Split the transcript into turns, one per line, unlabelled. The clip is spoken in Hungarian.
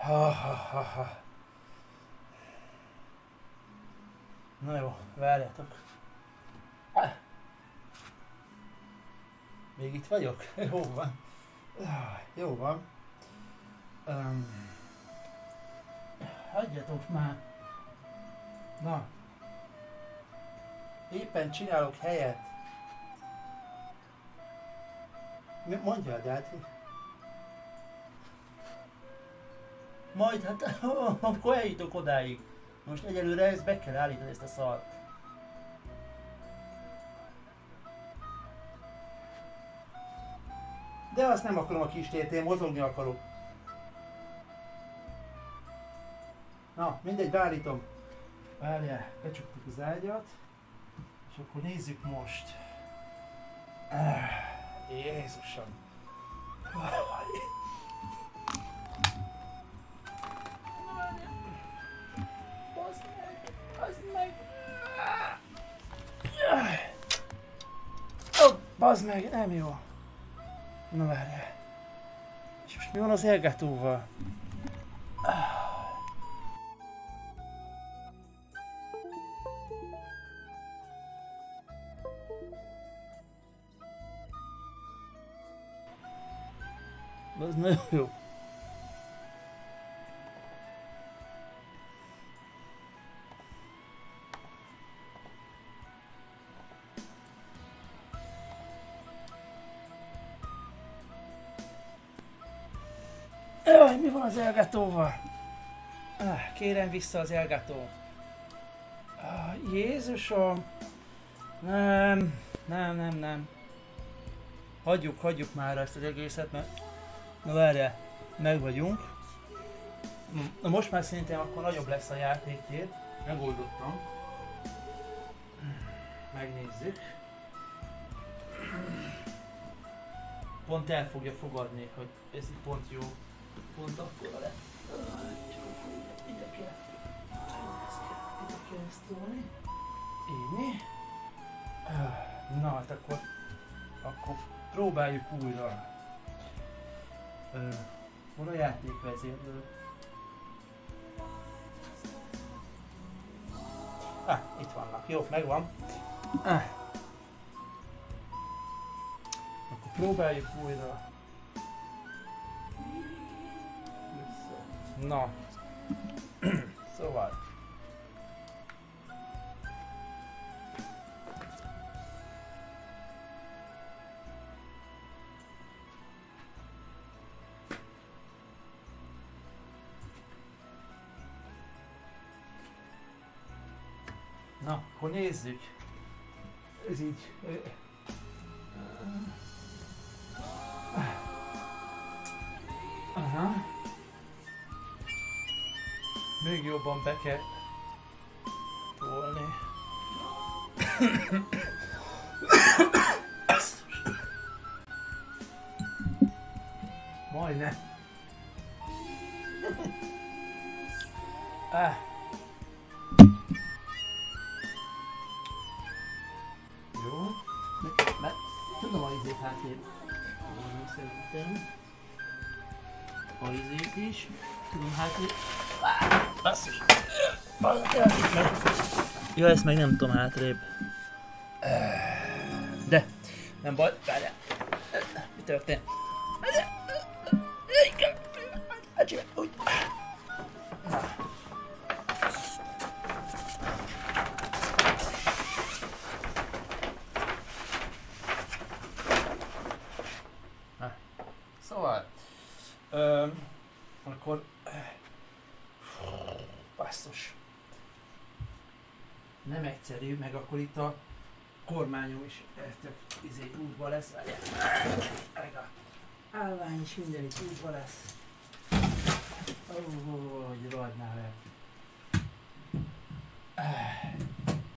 Na jó, várjátok. Még itt vagyok? Jó van. Jó van. Hagyjatok már. Na. Éppen csinálok helyet. Mondjad, hát. Majd hát, akkor eljutok odáig. Most egyelőre ezt be kell állítani, ezt a szart. De azt nem akarom a kis tért, én mozogni akarok. Na, mindegy, beállítom. Várjál, becsuktuk az ágyat. És akkor nézzük most. Jézusom. Bazd meg. Ó, bazd meg, nem jó. Na várjál. És most mi van az Elgatóval? Az nagyon jó. Jaj, mi van az Elgatóval? Kérem vissza az Elgató. Jézusom! Nem. Hagyjuk már ezt az egészet, mert... Na várjál, meg vagyunk. Na most már szerintem akkor nagyobb lesz a játéktér. Megoldottam. Megnézzük. Pont el fogja fogadni, hogy ez itt pont jó. Pont akkora lett. Ide kell ezt tolni. Így. Na hát akkor próbáljuk újra. Hol a játékvezérlő? Itt vannak. Jó, megvan. Akkor próbáljuk újra. Na. Szóval. Na, akkor nézzük. Ez így... Aha. Még jobban be kell tolni. Majdnem. Jó. Mert tudom a izét hátrébb. Szerintem. A izét is. Tudom hátrébb. Basszus. Ja, ezt meg nem tudom hátrébb. De, nem baj, várjál. Mi történt? Szóval, akkor basszus. Nem egyszerű, meg akkor itt a kormányom is útba lesz. Meg a állvány is minden itt útba lesz. Hogy rohadnál el.